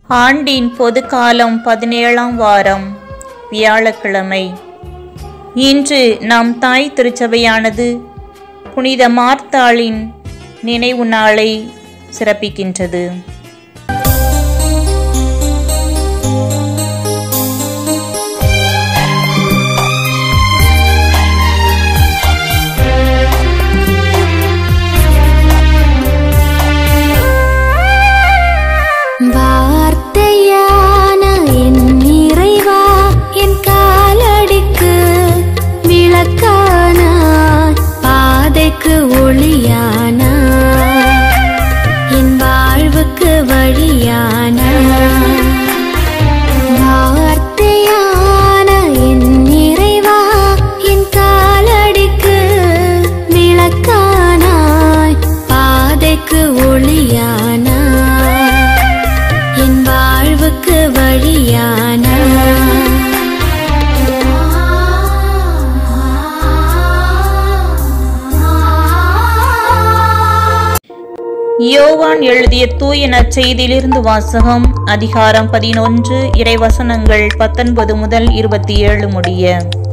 ஆண்டின் பொதுக்காலம் 17ஆம் வாரம் வியாழக்கிழமை. இன்று நம் தாய் திருச்சபையானது புனித மார்த்தாளின் நினைவு நாளை சிறப்பிக்கின்றது. யோவான் எழுதிய தூய நற்செய்தியிலிருந்து வாசகம். அதிகாரம் 11, இறைவசனங்கள் 19 முதல் 27 முடிய.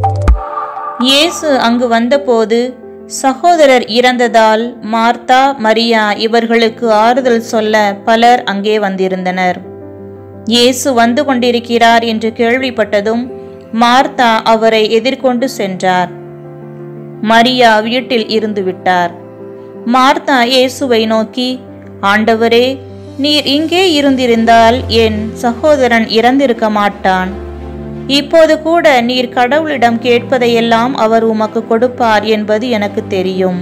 இயேசு அங்கு வந்தபோது சகோதரர் இறந்ததால் மார்த்தா, மரியா இவர்களுக்கு ஆறுதல் சொல்ல பலர் அங்கே வந்திருந்தனர். இயேசு வந்து கொண்டிருக்கிறார் என்று கேள்விப்பட்டதும் மார்த்தா அவரை எதிர்கொண்டு சென்றார். மரியா வீட்டில் இருந்து விட்டார். மார்த்தா இயேசுவை நோக்கி, ஆண்டவரே, நீர் இங்கே இருந்திருந்தால் என் சகோதரன் இறந்திருக்க மாட்டான். இப்போது கூட நீர் கடவுளிடம் கேட்பதையெல்லாம் அவர் உமக்கு கொடுப்பார் என்பது எனக்கு தெரியும்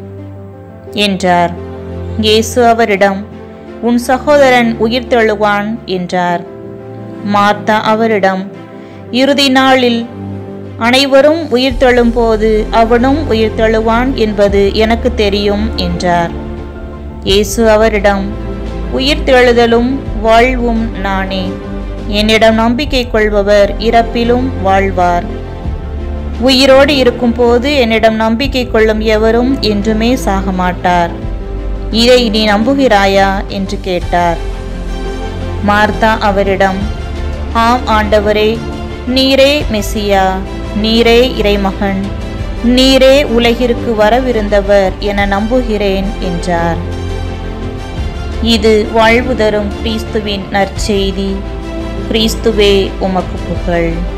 என்றார். இயேசு அவரிடம், உன் சகோதரன் உயிர்த்தெழுவான் என்றார். மார்த்தா அவரிடம், இறுதி நாளில் அனைவரும் உயிர்த்தெழும் போது அவனும் உயிர்த்தெழுவான் என்பது எனக்கு தெரியும் என்றார். இயேசு அவரிடம், உயிர்த்தெழுதலும் வாழ்வும் நானே. என்னிடம் நம்பிக்கை கொள்பவர் இறப்பிலும் வாழ்வார். உயிரோடு இருக்கும் போது என்னிடம் நம்பிக்கை கொள்ளும் எவரும் என்றுமே சாக மாட்டார். இதை நீ நம்புகிறாயா என்று கேட்டார். மார்த்தா அவரிடம், ஆம் ஆண்டவரே, நீரே மெசியா, நீரே இறைமகன், நீரே உலகிற்கு வரவிருந்தவர் என நம்புகிறேன் என்றார். இது வாழ்வு தரும் கிறிஸ்துவின் நற்செய்தி. கிறிஸ்துவே உமக்கு புகழ்.